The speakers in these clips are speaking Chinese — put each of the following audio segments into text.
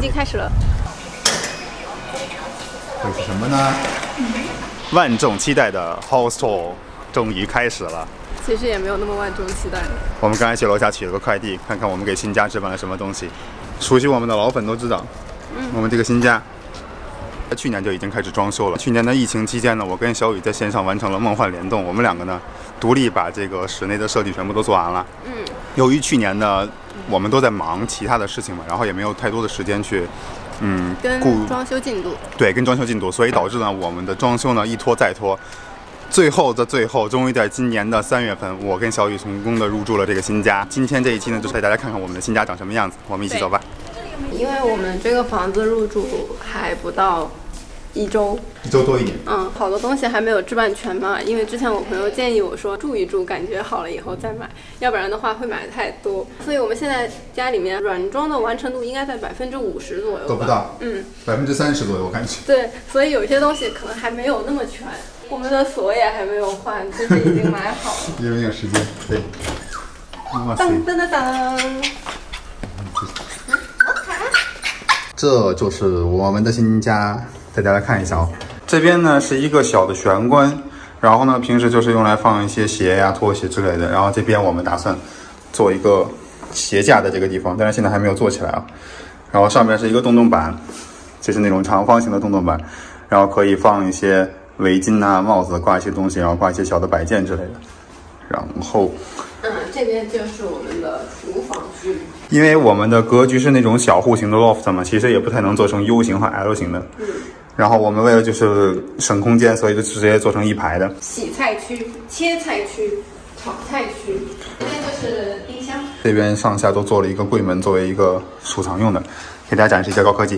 经开始了。 会是什么呢？万众期待的 House Tour 终于开始了。 其实也没有那么万众期待。 我们刚才去楼下取了个快递，看看我们给新家置办了什么东西。熟悉我们的老粉都知道，我们这个新家去年就已经开始装修了。去年的疫情期间呢，我跟小雨在线上完成了梦幻联动，我们两个呢独立把这个室内的设计全部都做完了。由于去年呢我们都在忙其他的事情嘛，然后也没有太多的时间去跟装修进度， 对，跟装修进度，所以导致呢我们的装修呢一拖再拖。最后的最后，终于在今年的3月份，我跟小雨成功的入住了这个新家。今天这一期呢，就是带大家看看我们的新家长什么样子。我们一起走吧。 因为我们这个房子入住还不到1周 ，1周多一点。 好多东西还没有置办全嘛。因为之前我朋友建议我说住一住，感觉好了以后再买，要不然的话会买太多。所以我们现在家里面软装的完成度应该在50%左右吧， 都不到，30%左右我感觉。 对，所以有些东西可能还没有那么全。我们的锁也还没有换，就是已经买好了。 因为有时间，对。哇塞！ 当当当当。 这就是我们的新家，带大家看一下哦。这边呢是一个小的玄关，然后呢平时就是用来放一些鞋呀、拖鞋之类的。然后这边我们打算做一个鞋架的这个地方，但是现在还没有做起来啊。然后上面是一个洞洞板，这是那种长方形的洞洞板，然后可以放一些围巾啊、帽子，挂一些东西，然后挂一些小的摆件之类的。然后， 这边就是我们的厨房区。 因为我们的格局是那种小户型的 loft 嘛，其实也不太能做成 U 型和 L 型的。然后我们为了就是省空间，所以就直接做成一排的。 洗菜区、切菜区、炒菜区，这边就是冰箱。 这边上下都做了一个柜门，作为一个储藏用的，给大家展示一下高科技。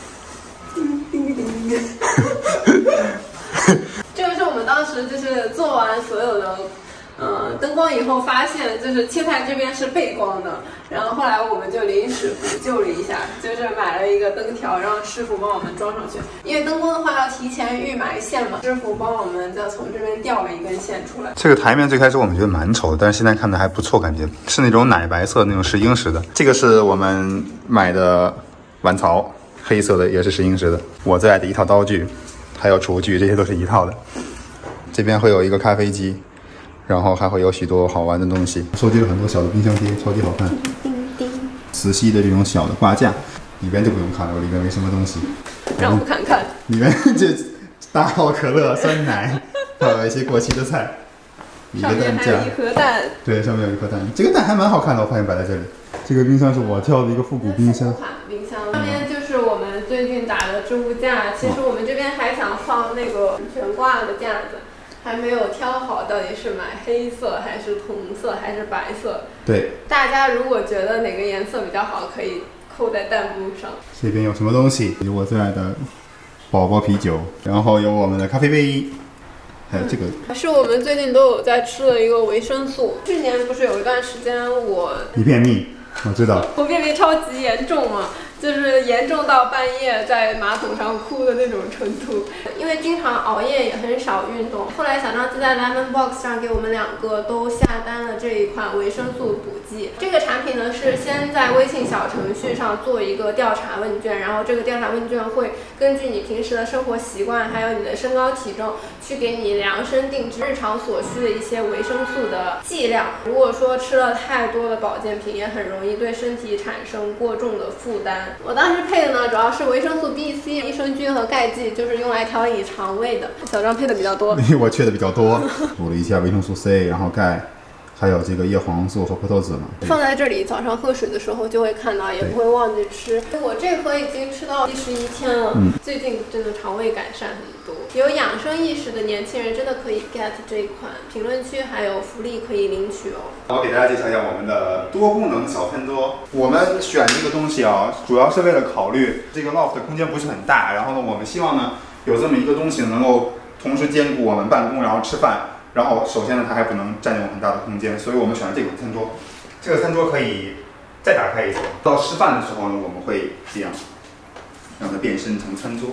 这个是我们当时就是做完所有的灯光以后，发现就是切菜这边是背光的，然后后来我们就临时补救了一下，就是买了一个灯条，让师傅帮我们装上去。因为灯光的话要提前预埋线嘛，师傅帮我们再从这边调了一根线出来。这个台面最开始我们觉得蛮丑的，但是现在看的还不错，感觉是那种奶白色那种石英石的。这个是我们买的碗槽，黑色的也是石英石的。我最爱的一套刀具，还有厨具，这些都是一套的。这边会有一个咖啡机。然后还会有许多好玩的东西，收集了很多小的冰箱贴，超级好看。磁吸的这种小的挂架，里边就不用看了，里边没什么东西。 让我们看看， 里面这大号可乐、酸奶，还有一些过期的菜，一个蛋架， 一盒蛋。 对，上面有一颗蛋，这个蛋还蛮好看的，我发现摆在这里。这个冰箱是我挑的一个复古冰箱。 冰箱上面就是我们最近打的置物架，其实我们这边还想放那个悬挂的架子。还没有挑好，到底是买黑色还是同色还是白色？对，大家如果觉得哪个颜色比较好，可以扣在弹幕上。 这边有什么东西？有我最爱的宝宝啤酒，然后有我们的咖啡杯，还有这个是我们最近都有在吃的一个维生素。去年不是有一段时间你便秘，我知道。 我便秘超级严重嘛。就是严重到半夜在马桶上哭的那种程度，因为经常熬夜也很少运动。后来小张就在 Lemon Box 上给我们2个都下单了这一款维生素补剂。这个产品呢是先在微信小程序上做一个调查问卷，然后这个调查问卷会根据你平时的生活习惯，还有你的身高体重，去给你量身定制日常所需的一些维生素的剂量。如果说吃了太多的保健品，也很容易对身体产生过重的负担。我当时配的呢，主要是维生素 B、C、益生菌和钙剂，就是用来调理肠胃的。小张配的比较多， 我缺的比较多，补了一下维生素 C， 然后钙，还有这个叶黄素和葡萄籽嘛。 放在这里，早上喝水的时候就会看到，也不会忘记吃。我这盒已经吃到第11天了，最近真的肠胃改善很多。有养生意识的年轻人真的可以 get 这一款，评论区还有福利可以领取哦。 我给大家介绍一下我们的多功能小餐桌。我们选这个东西啊，主要是为了考虑这个 loft 的空间不是很大，然后呢，我们希望呢有这么一个东西能够同时兼顾我们办公，然后吃饭。然后首先呢，它还不能占用很大的空间，所以我们选了这款餐桌。这个餐桌可以再打开一层，到吃饭的时候呢，我们会这样让它变身成餐桌。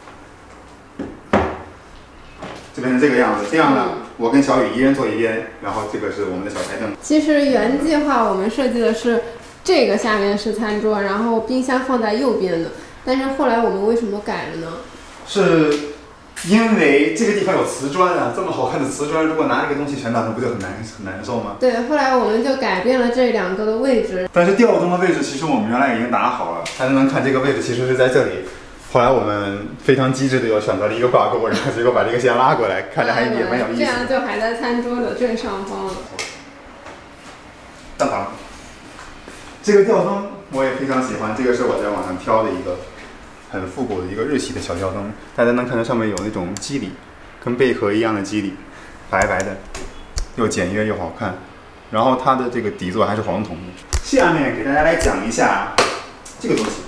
就变成这个样子，这样呢，我跟小雨一人坐一边，然后这个是我们的小台凳。 其实原计划我们设计的是，这这个下面是餐桌，然后冰箱放在右边的。但是后来我们为什么改了呢？ 是因为这个地方有瓷砖啊，这么好看的瓷砖，如果拿这个东西全打上，不就很难受吗？ 对，后来我们就改变了这2个的位置。 但是吊灯的位置其实我们原来已经打好了，大家能看这个位置其实是在这里。后来我们非常机智的又选择了一个挂钩，然后结果把这个线拉过来，看着还也蛮有意思的。 这样就还在餐桌的正上方了。 当当，这个吊灯我也非常喜欢，这个是我在网上挑的一个很复古的一个日系的小吊灯，大家能看到上面有那种肌理，跟贝壳一样的肌理，白白的，又简约又好看。然后它的这个底座还是黄铜的。下面给大家来讲一下这个东西。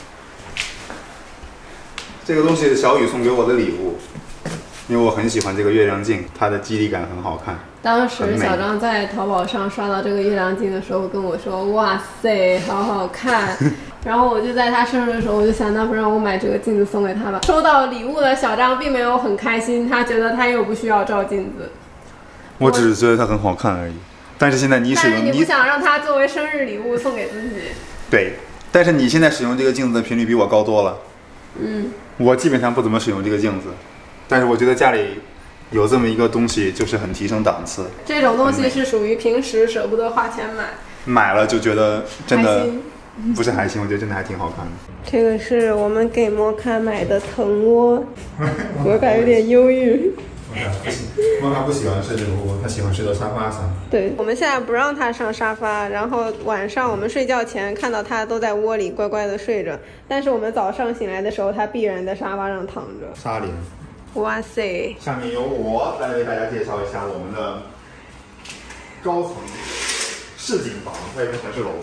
这个东西是小雨送给我的礼物，因为我很喜欢这个月亮镜，它的肌理感很好看。 当时小张在淘宝上刷到这个月亮镜的时候跟我说：“哇塞，好好看！”然后我就在他生日的时候，我就想，那不让我买这个镜子送给他吧。收到礼物的小张并没有很开心，他觉得他又不需要照镜子。 我只是觉得它很好看而已。但是现在你使用， 你不想让它作为生日礼物送给自己。 对，但是你现在使用这个镜子的频率比我高多了。我基本上不怎么使用这个镜子，但是我觉得家里有这么一个东西，就是很提升档次。 这种东西是属于平时舍不得花钱买， 买了就觉得真的不是还行，我觉得真的还挺好看的。 这个是我们给摩卡买的藤窝，摩卡有点忧郁。 摩卡不喜欢睡这个窝，他喜欢睡到沙发上。 对，我们现在不让他上沙发，然后晚上我们睡觉前看到他都在窝里乖乖的睡着，但是我们早上醒来的时候，他必然在沙发上躺着。 纱帘。 哇塞！ 下面由我来为大家介绍一下我们的高层市井房，外面全是楼。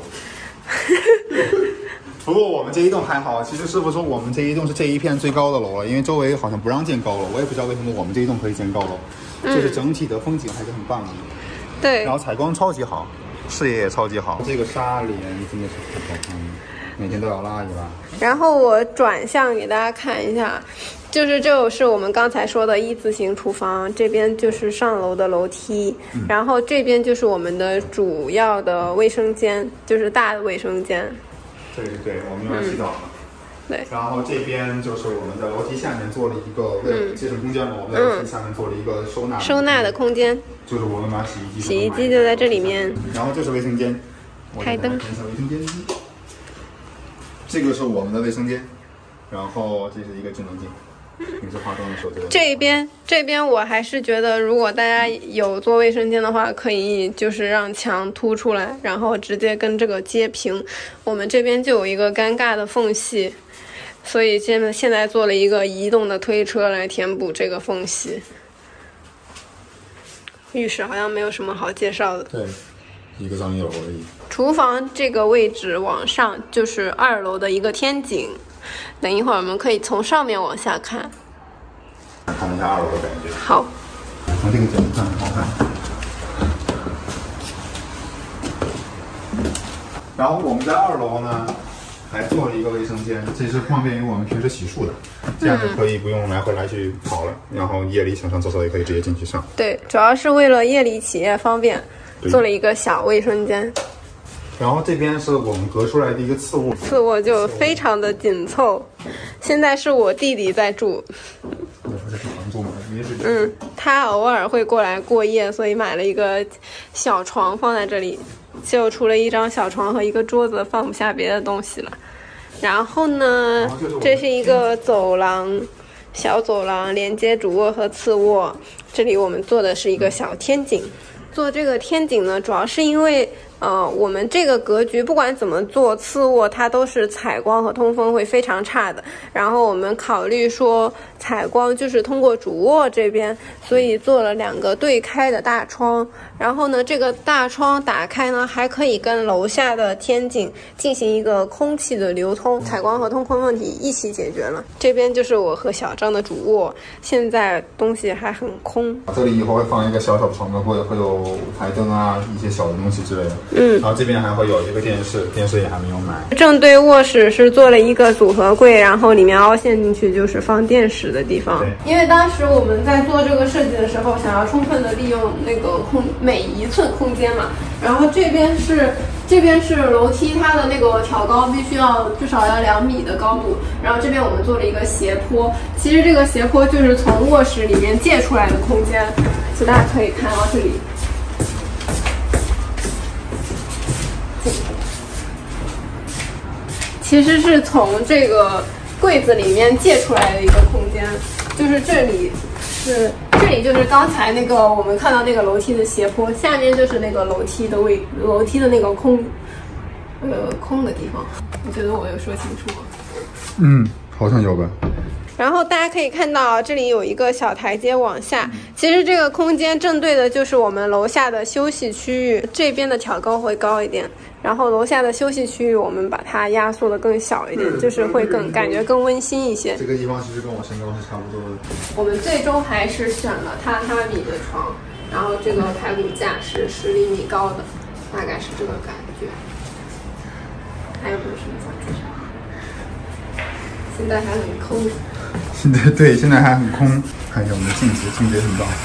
不过我们这一栋还好，其实师傅说我们这一栋是这一片最高的楼了，因为周围好像不让建高楼，我也不知道为什么我们这一栋可以建高楼，就是整体的风景还是很棒的。 对， 然后采光超级好，视野也超级好，这个纱帘真的是很好看的，每天都要拉一拉。 然后我转向给大家看一下，就是这就是我们刚才说的一字形厨房，这边就是上楼的楼梯，然后这边就是我们的主要的卫生间，就是大的卫生间。 对，我们用来洗澡的。 对。 然后这边就是我们在楼梯下面做了一个节省空间嘛，我们在楼梯下面做了一个收纳的空间， 就是我们把洗衣机就在这里面。 然后这是卫生间， 开灯。 卫生间，这个是我们的卫生间，然后这是一个智能镜。平时化妆的时候就这边我还是觉得，如果大家有做卫生间的话，可以就是让墙凸出来，然后直接跟这个接平。我们这边就有一个尴尬的缝隙，所以现在做了一个移动的推车来填补这个缝隙。浴室好像没有什么好介绍的， 对，一个脏油而已。 厨房这个位置往上就是2楼的一个天井。等一会儿我们可以从上面往下看一下2楼的感觉。 好， 从这个角度看很好看。然后我们在2楼呢还做了一个卫生间，这是方便于我们平时洗漱的，这样就可以不用来回来去跑了，然后夜里想上厕所也可以直接进去上。 对，主要是为了夜里起夜方便，做了一个小卫生间。 然后这边是我们隔出来的一个次卧， 次卧就非常的紧凑。现在是我弟弟在住，他偶尔会过来过夜，所以买了一个小床放在这里，就除了一张小床和一个桌子，放不下别的东西了。然后呢，这是一个走廊，小走廊连接主卧和次卧，这里我们做的是一个小天井。做这个天井呢，主要是因为我们这个格局不管怎么做，次卧它都是采光和通风会非常差的。然后我们考虑说采光就是通过主卧这边，所以做了2个对开的大窗。然后呢，这个大窗打开呢，还可以跟楼下的天井进行一个空气的流通，采光和通风问题一起解决了。这边就是我和小张的主卧，现在东西还很空。 这里以后会放一个小小的床头柜，会有台灯啊，一些小的东西之类的。 然后这边还会有一个电视，电视也还没有买。 正对卧室是做了一个组合柜，然后里面凹陷进去就是放电视的地方。因为当时我们在做这个设计的时候，想要充分的利用那个每一寸空间嘛。然后这边是楼梯，它的那个挑高必须要至少要2米的高度。然后这边我们做了一个斜坡，其实这个斜坡就是从卧室里面借出来的空间，所以大家可以看到这里。其实是从这个柜子里面借出来的一个空间，就是这里就是刚才那个我们看到那个楼梯的斜坡，下面就是那个楼梯的那个空的地方。我觉得我有说清楚吗？ 好像有吧。 然后大家可以看到这里有一个小台阶往下，其实这个空间正对的就是我们楼下的休息区域，这边的挑高会高一点，然后楼下的休息区域我们把它压缩的更小一点，就是会感觉更温馨一些。 这个地方其实跟我身高是差不多的。 我们最终还是选了榻榻米的床，然后这个排骨架是10厘米高的，大概是这个感觉。还有没有什么想介绍？现在还很空。 对，现在还很空。看一下我们的镜子也很高。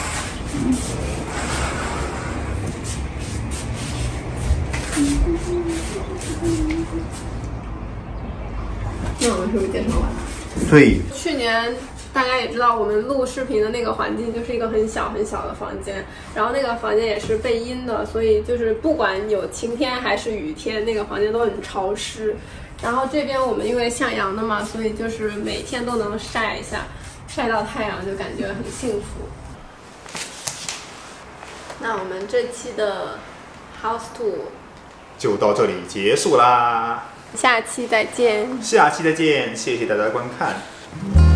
那我们是不是介绍完了？ 对。 去年大家也知道，我们录视频的那个环境就是一个很小很小的房间，然后那个房间也是背阴的，所以就是不管有晴天还是雨天，那个房间都很潮湿。然后这边我们因为向阳的嘛，所以就是每天都能晒一下，晒到太阳就感觉很幸福。那我们这期的 House Tour 就到这里结束啦， 下期再见。 谢谢大家观看。